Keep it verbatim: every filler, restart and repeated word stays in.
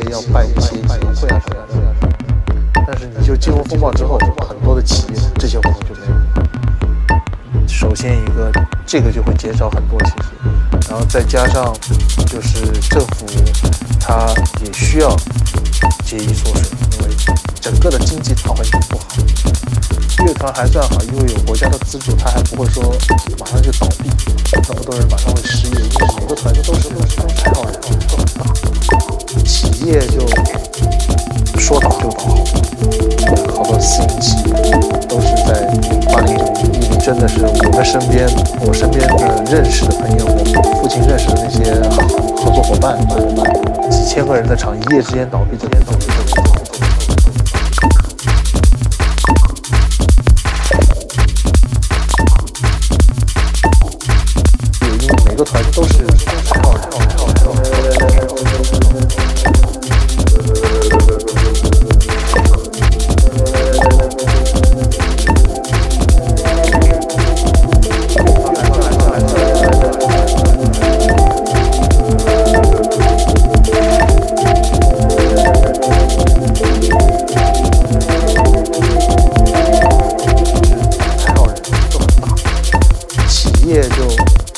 要办一些金融会啊什么的。但是你就金融风暴之后，很多的企业这些活动就没有。首先一个，这个就会减少很多，其实，然后再加上就是政府它也需要节衣缩水，因为整个的经济大环境不好。乐团还算好，因为有国家的资助，它还不会说马上就倒闭，那么多人马上会失业，因为每个团队都是都是都是靠人，都很大。企业就说倒就倒，好多私营企业都是在零八零九年，因为真的是我们身边，我身边的认识的朋友，我父亲认识的那些合作伙伴，几千个人的厂一夜之间倒闭，这边倒闭都是。每个团都是靠人，企业就。